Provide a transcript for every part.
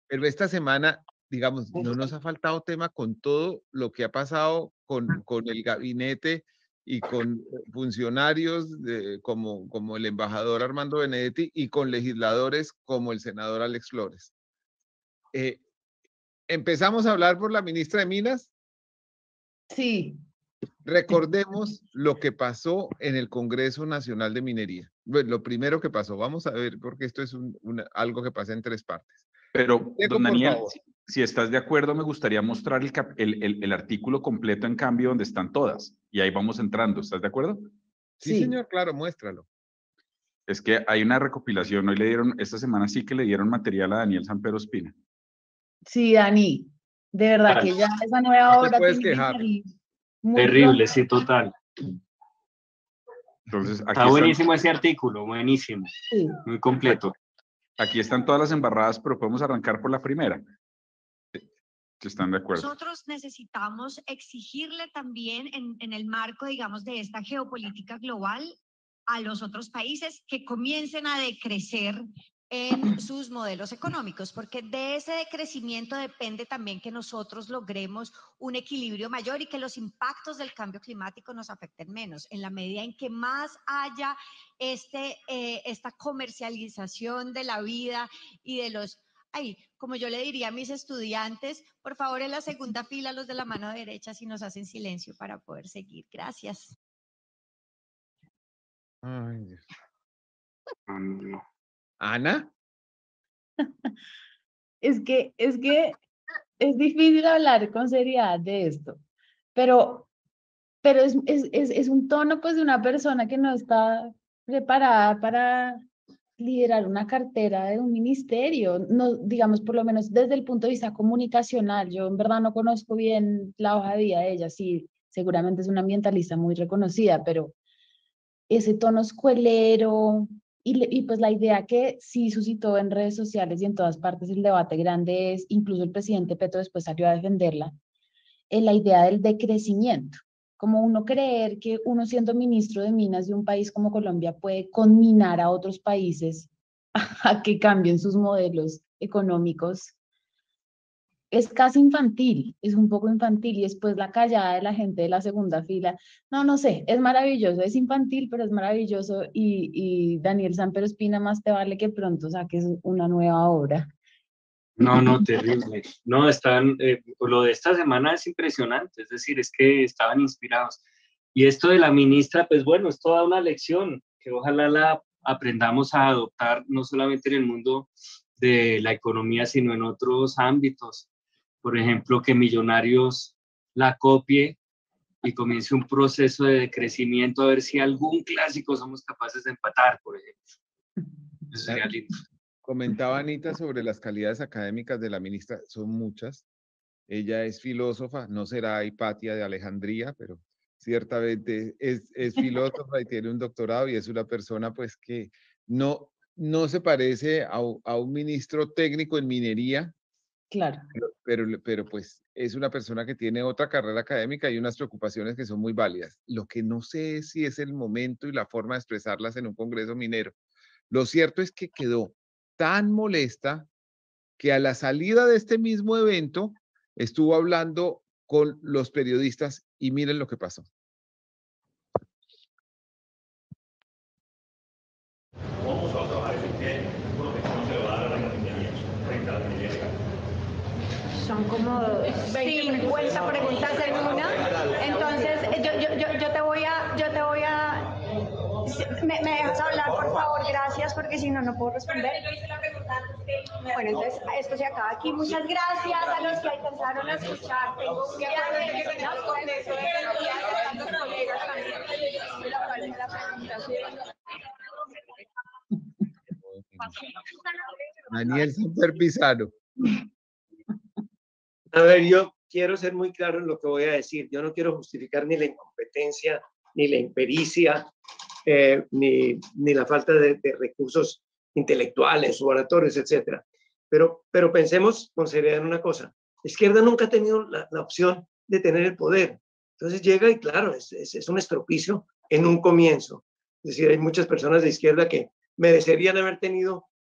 Pero esta semana, digamos, no nos ha faltado tema con todo lo que ha pasado con el gabinete y con funcionarios como el embajador Armando Benedetti y con legisladores como el senador Alex Flores. Empezamos a hablar por la ministra de Minas. Sí. Recordemos lo que pasó en el Congreso Nacional de Minería. Bueno, lo primero que pasó, vamos a ver, porque esto es algo que pasa en 3 partes. Pero, Deco, don Daniel, por favor. si estás de acuerdo, me gustaría mostrar el artículo completo en cambio donde están todas. Y ahí vamos entrando. ¿Estás de acuerdo? Sí, señor, claro, muéstralo. Es que hay una recopilación. Hoy le dieron, esta semana sí que le dieron material a Daniel Sampero Espina. Sí, Dani, de verdad que ya esa nueva obra puedes tiene quejar. que salir muy Terrible, pronto. sí, total. Entonces, aquí está buenísimo ese artículo, buenísimo. Sí. Muy completo. Aquí están todas las embarradas, pero podemos arrancar por la primera. Si están de acuerdo. Nosotros necesitamos exigirle también en el marco, digamos, de esta geopolítica global a los otros países que comiencen a decrecer en sus modelos económicos, porque de ese decrecimiento depende también que nosotros logremos un equilibrio mayor y que los impactos del cambio climático nos afecten menos. En la medida en que más haya esta comercialización de la vida y de los... como yo le diría a mis estudiantes, por favor en la segunda fila, los de la mano derecha, si nos hacen silencio para poder seguir. Gracias. Ay, Dios. No. ¿Ana? Es que es difícil hablar con seriedad de esto, pero es un tono pues de una persona que no está preparada para liderar una cartera de un ministerio, no, digamos, por lo menos desde el punto de vista comunicacional. Yo en verdad no conozco bien la hoja de vida de ella, sí, seguramente es una ambientalista muy reconocida, pero ese tono escuelero y pues la idea que sí suscitó en redes sociales y en todas partes el debate grande es, incluso el presidente Petro después salió a defenderla, en la idea del decrecimiento. Como uno creer que uno siendo ministro de Minas de un país como Colombia puede conminar a otros países a que cambien sus modelos económicos, es casi infantil, es un poco infantil, y después la callada de la gente de la segunda fila, no sé, es maravilloso, es infantil, pero es maravilloso, y Daniel Sampero Espina, más te vale que pronto saques una nueva obra. No, terrible. No, lo de esta semana es impresionante, es decir, es que estaban inspirados. Y esto de la ministra, pues bueno, es toda una lección que ojalá la aprendamos a adoptar, no solamente en el mundo de la economía, sino en otros ámbitos. Por ejemplo, que Millonarios la copie y comience un proceso de decrecimiento, a ver si algún clásico somos capaces de empatar, por ejemplo. Eso sería lindo. Comentaba Anita sobre las calidades académicas de la ministra, son muchas. Ella es filósofa, no será Hipatia de Alejandría, pero ciertamente es filósofa y tiene un doctorado y es una persona pues que no se parece a un ministro técnico en minería. Claro. Pero pues es una persona que tiene otra carrera académica y unas preocupaciones que son muy válidas. Lo que no sé es si es el momento y la forma de expresarlas en un congreso minero. Lo cierto es que quedó tan molesta que a la salida de este mismo evento estuvo hablando con los periodistas y miren lo que pasó. Son como 50 preguntas en una. Entonces, yo te voy a... ¿Me dejas hablar, por favor? Gracias, porque si no, no puedo responder. Bueno, entonces, esto se acaba aquí. Muchas gracias a los que alcanzaron a escuchar. Tengo un día con eso de que los colegas Daniel Samper Pizarro. A ver, yo quiero ser muy claro en lo que voy a decir. Yo no quiero justificar ni la incompetencia, ni la impericia, ni la falta de recursos intelectuales, oratorios, etc. Pero pensemos con seriedad en una cosa. La izquierda nunca ha tenido la opción de tener el poder. Entonces llega y claro, es un estropicio en un comienzo. Es decir, hay muchas personas de izquierda que merecerían haber tenido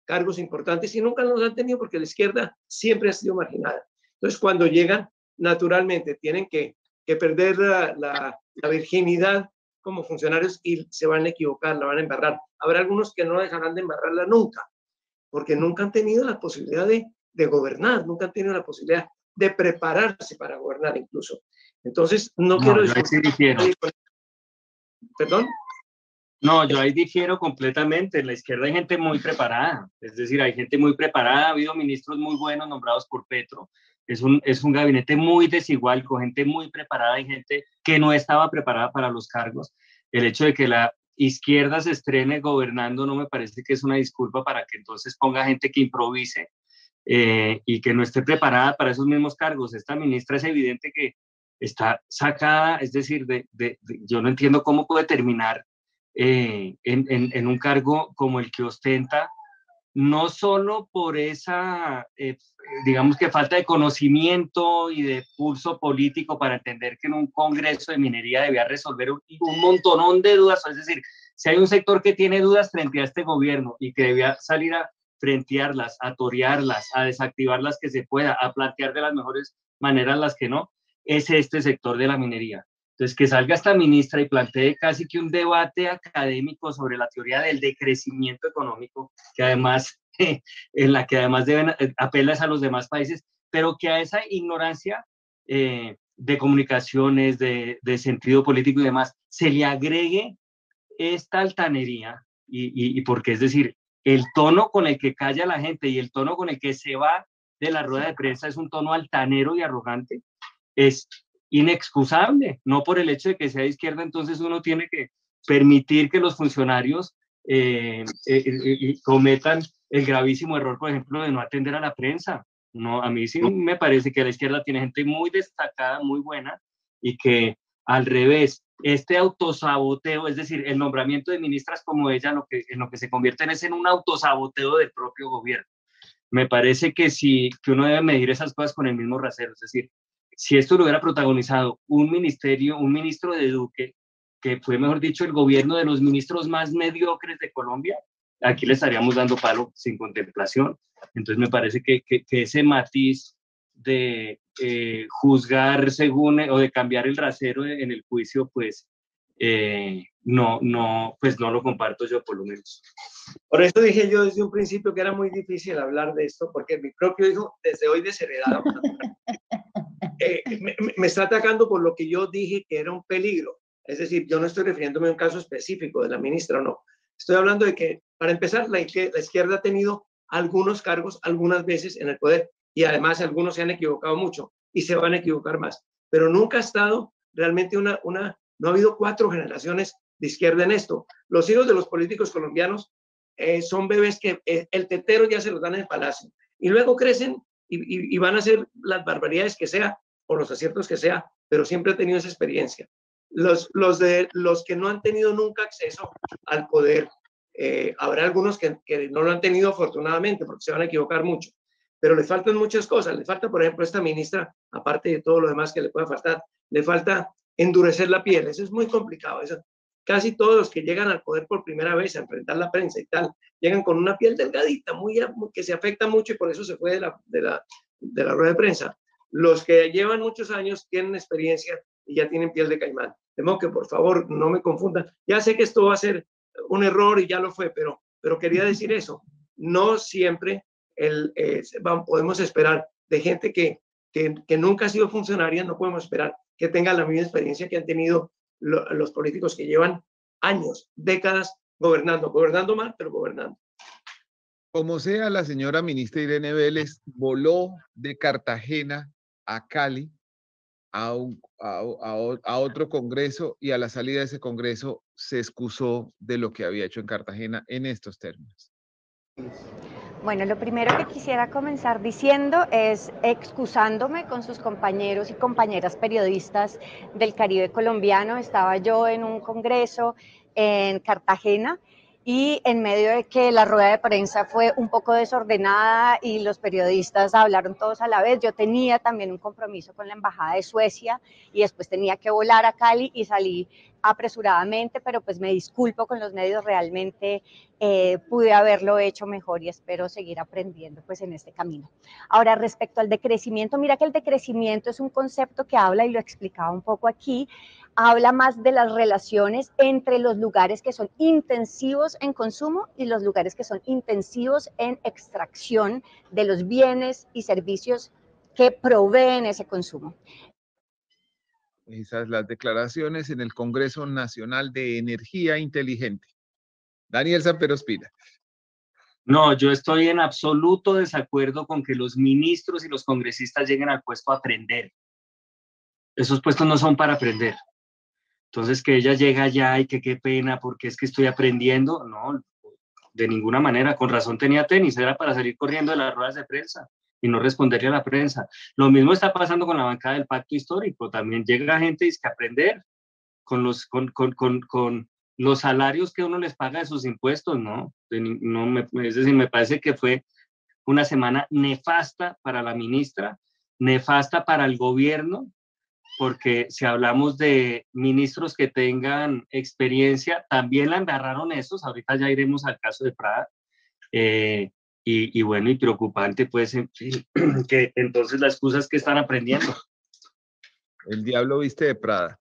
cargos importantes y nunca los han tenido porque la izquierda siempre ha sido marginada. Entonces, cuando llegan, naturalmente tienen que perder la virginidad como funcionarios y se van a equivocar, la van a embarrar. Habrá algunos que no dejarán de embarrarla nunca, porque nunca han tenido la posibilidad de gobernar, nunca han tenido la posibilidad de prepararse para gobernar incluso. Entonces, no quiero yo ahí sí difiero. ¿Perdón? No, yo ahí difiero completamente. En la izquierda hay gente muy preparada, es decir, hay gente muy preparada, ha habido ministros muy buenos nombrados por Petro. Es un gabinete muy desigual, con gente muy preparada y gente que no estaba preparada para los cargos. El hecho de que la izquierda se estrene gobernando no me parece que es una disculpa para que entonces ponga gente que improvise y que no esté preparada para esos mismos cargos. Esta ministra es evidente que está sacada, es decir, yo no entiendo cómo puede terminar en un cargo como el que ostenta, no solo por esa, digamos que falta de conocimiento y de pulso político para entender que en un congreso de minería debía resolver un montonón de dudas, es decir, si hay un sector que tiene dudas frente a este gobierno y que debía salir a frentearlas, a torearlas, a desactivarlas que se pueda, a plantear de las mejores maneras las que no, es este sector de la minería. Entonces, que salga esta ministra y plantee casi que un debate académico sobre la teoría del decrecimiento económico, que además, en la que además apelas a los demás países, pero que a esa ignorancia de comunicaciones, de sentido político y demás, se le agregue esta altanería, y porque es decir, el tono con el que calla la gente y el tono con el que se va de la rueda de prensa es un tono altanero y arrogante, es inexcusable, no por el hecho de que sea de izquierda, entonces uno tiene que permitir que los funcionarios cometan el gravísimo error, por ejemplo, de no atender a la prensa. No, a mí sí me parece que la izquierda tiene gente muy destacada, muy buena, y que al revés, este autosaboteo, es decir, el nombramiento de ministras como ella, en lo que se convierten es en un autosaboteo del propio gobierno. Me parece que sí, que uno debe medir esas cosas con el mismo rasero, es decir, si esto lo hubiera protagonizado un ministro de Duque, que fue, mejor dicho, el gobierno de los ministros más mediocres de Colombia, aquí le estaríamos dando palo sin contemplación. Entonces me parece que ese matiz de juzgar según o de cambiar el rasero en el juicio, pues no lo comparto yo, por lo menos. Por eso dije yo desde un principio que era muy difícil hablar de esto, porque mi propio hijo, desde hoy desheredado, me está atacando por lo que yo dije que era un peligro. Es decir, yo no estoy refiriéndome a un caso específico de la ministra, no. Estoy hablando de que, para empezar, la izquierda ha tenido algunos cargos algunas veces en el poder y además algunos se han equivocado mucho y se van a equivocar más. Pero nunca ha estado realmente no ha habido 4 generaciones de izquierda en esto. Los hijos de los políticos colombianos son bebés que el tetero ya se los dan en el palacio y luego crecen y van a hacer las barbaridades que sea o los aciertos que sea, pero siempre han tenido esa experiencia. Los que no han tenido nunca acceso al poder, habrá algunos que no lo han tenido afortunadamente porque se van a equivocar mucho, pero le faltan muchas cosas. Le falta, por ejemplo, a esta ministra, aparte de todo lo demás que le pueda faltar, le falta endurecer la piel. Eso es muy complicado. Casi todos los que llegan al poder por primera vez a enfrentar la prensa y tal, llegan con una piel delgadita, que se afecta mucho y por eso se fue de la rueda de prensa. Los que llevan muchos años tienen experiencia y ya tienen piel de caimán. De modo que, por favor, no me confundan. Ya sé que esto va a ser un error y ya lo fue, pero quería decir eso. No siempre podemos esperar de gente que nunca ha sido funcionaria, no podemos esperar que tengan la misma experiencia que han tenido los políticos que llevan años, décadas gobernando mal, pero gobernando. Como sea, la señora ministra Irene Vélez voló de Cartagena a Cali a otro congreso y a la salida de ese congreso se excusó de lo que había hecho en Cartagena en estos términos. Bueno, lo primero que quisiera comenzar diciendo es excusándome con sus compañeros y compañeras periodistas del Caribe colombiano. Estaba yo en un congreso en Cartagena y en medio de que la rueda de prensa fue un poco desordenada y los periodistas hablaron todos a la vez, yo tenía también un compromiso con la Embajada de Suecia y después tenía que volar a Cali y salí apresuradamente, pero pues me disculpo con los medios, realmente pude haberlo hecho mejor y espero seguir aprendiendo pues en este camino. Ahora, respecto al decrecimiento, mira que el decrecimiento es un concepto que habla, y lo explicaba un poco aquí, habla más de las relaciones entre los lugares que son intensivos en consumo y los lugares que son intensivos en extracción de los bienes y servicios que proveen ese consumo. Esas las declaraciones en el Congreso Nacional de Energía Inteligente. Daniel Samper Ospina. No, yo estoy en absoluto desacuerdo con que los ministros y los congresistas lleguen al puesto a aprender. Esos puestos no son para aprender. Entonces, que ella llega allá y que qué pena, porque es que estoy aprendiendo, no, de ninguna manera. Con razón tenía tenis, era para salir corriendo de las ruedas de prensa y no responderle a la prensa. Lo mismo está pasando con la bancada del Pacto Histórico. También llega gente y dice que aprender con los salarios que uno les paga de sus impuestos, ¿no? Es decir, me parece que fue una semana nefasta para la ministra, nefasta para el gobierno, porque si hablamos de ministros que tengan experiencia, también la embarraron esos, ahorita ya iremos al caso de Prada, y bueno, y preocupante pues que entonces la excusa es que están aprendiendo. El diablo viste de Prada.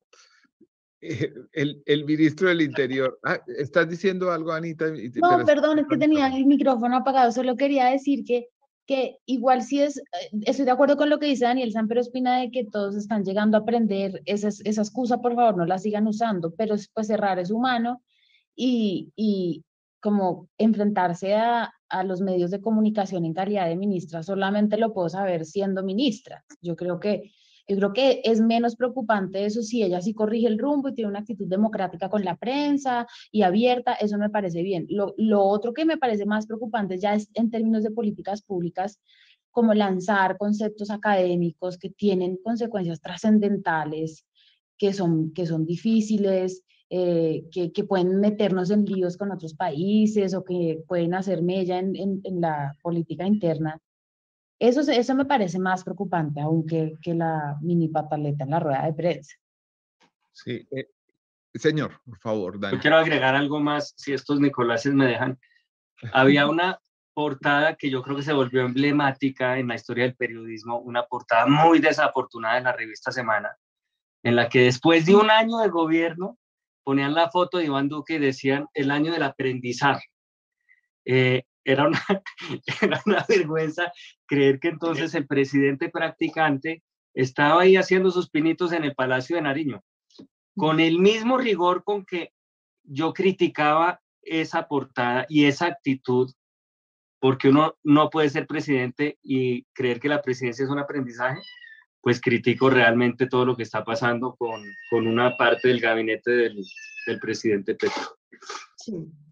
El ministro del Interior. ¿Estás diciendo algo, Anita? No, perdón, es que tenía el micrófono apagado. Solo quería decir que igual sí estoy de acuerdo con lo que dice Daniel Samper Ospina de que todos están llegando a aprender. Esa excusa, por favor, no la sigan usando, pero pues errar es humano y como enfrentarse a los medios de comunicación en calidad de ministra, solamente lo puedo saber siendo ministra. Yo creo que es menos preocupante eso si ella sí corrige el rumbo y tiene una actitud democrática con la prensa y abierta, eso me parece bien. Lo otro que me parece más preocupante ya es en términos de políticas públicas, como lanzar conceptos académicos que tienen consecuencias trascendentales, que son difíciles, que pueden meternos en líos con otros países o que pueden hacer mella en la política interna. Eso me parece más preocupante aún que la mini pataleta en la rueda de prensa. Sí, señor, por favor, Dani. Yo quiero agregar algo más, si estos Nicolases me dejan. Había una portada que yo creo que se volvió emblemática en la historia del periodismo, una portada muy desafortunada en la revista Semana, en la que después de un año de gobierno ponían la foto de Iván Duque y decían el año del aprendizaje. Era una vergüenza creer que entonces el presidente practicante estaba ahí haciendo sus pinitos en el Palacio de Nariño, con el mismo rigor con que yo criticaba esa portada y esa actitud, porque uno no puede ser presidente y creer que la presidencia es un aprendizaje. Pues critico realmente todo lo que está pasando con una parte del gabinete del presidente Petro. Sí.